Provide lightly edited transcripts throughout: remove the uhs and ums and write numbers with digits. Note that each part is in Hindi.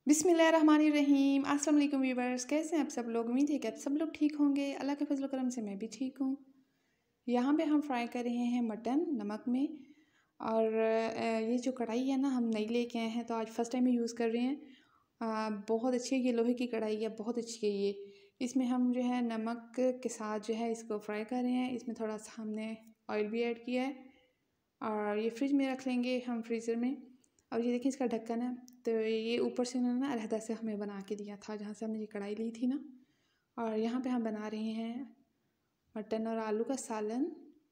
बिस्मिल्लाहिर्रहमानिर्रहीम। अस्सलाम वालेकुम व्यूवर्स, कैसे हैं आप सब लोग। उम्मीद है कि आप सब लोग ठीक होंगे। अल्लाह के फजल करम से मैं भी ठीक हूँ। यहाँ पे हम फ्राई कर रहे हैं मटन नमक में। और ये जो कढ़ाई है ना, हम नई लेके आए हैं तो आज फर्स्ट टाइम यूज़ कर रहे हैं। बहुत अच्छी ये लोहे की कढ़ाई है, बहुत अच्छी है ये। इसमें हम जो है नमक के साथ जो है इसको फ्राई कर रहे हैं। इसमें थोड़ा सा हमने ऑयल भी ऐड किया है और ये फ्रिज में रख लेंगे हम, फ्रीज़र में। और ये देखिए इसका ढक्कन है, तो ये ऊपर से उन्होंने ना अलहदा से हमें बना के दिया था जहाँ से हमने ये कढ़ाई ली थी ना। और यहाँ पे हम बना रहे हैं मटन और आलू का सालन।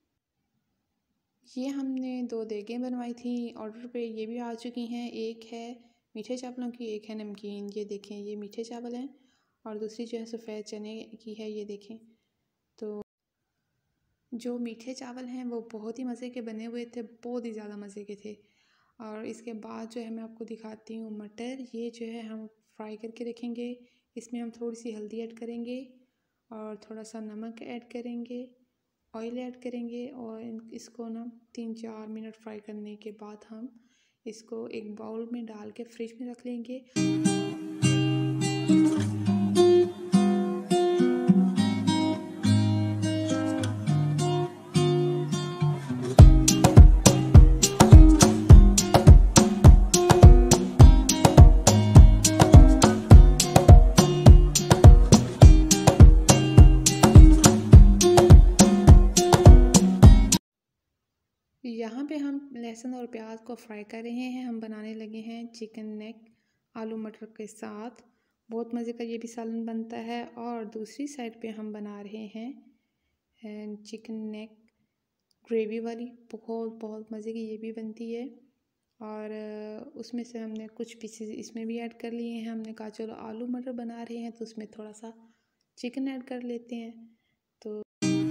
ये हमने 2 देगें बनवाई थी ऑर्डर पे, ये भी आ चुकी हैं। एक है मीठे चावलों की, एक है नमकीन। ये देखें, ये मीठे चावल हैं और दूसरी जो है सफ़ेद चने की है। ये देखें, तो जो मीठे चावल हैं वो बहुत ही मज़े के बने हुए थे, बहुत ही ज़्यादा मज़े के थे। और इसके बाद जो है मैं आपको दिखाती हूँ मटर। ये जो है हम फ्राई करके रखेंगे। इसमें हम थोड़ी सी हल्दी ऐड करेंगे और थोड़ा सा नमक ऐड करेंगे, ऑयल ऐड करेंगे और इसको ना 3-4 मिनट फ्राई करने के बाद हम इसको एक बाउल में डाल के फ्रिज में रख लेंगे। यहाँ पे हम लहसुन और प्याज को फ्राई कर रहे हैं। हम बनाने लगे हैं चिकन नेक आलू मटर के साथ। बहुत मज़े का ये भी सालन बनता है। और दूसरी साइड पे हम बना रहे हैं चिकन नेक ग्रेवी वाली, बहुत बहुत मज़े की ये भी बनती है। और उसमें से हमने कुछ पीसेस इसमें भी ऐड कर लिए हैं। हमने कहा चलो आलू मटर बना रहे हैं तो उसमें थोड़ा सा चिकन ऐड कर लेते हैं। तो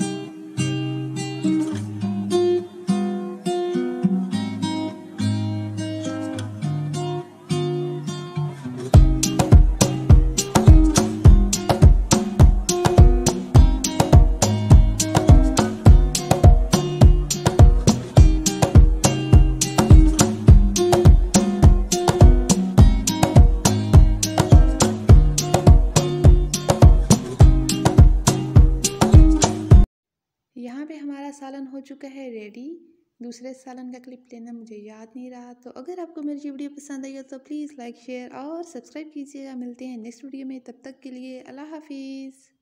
यहाँ पे हमारा सालन हो चुका है रेडी। दूसरे सालन का क्लिप लेना मुझे याद नहीं रहा। तो अगर आपको मेरी वीडियो पसंद आई हो तो प्लीज़ लाइक शेयर और सब्सक्राइब कीजिएगा। मिलते हैं नेक्स्ट वीडियो में, तब तक के लिए अल्लाह हाफिज़।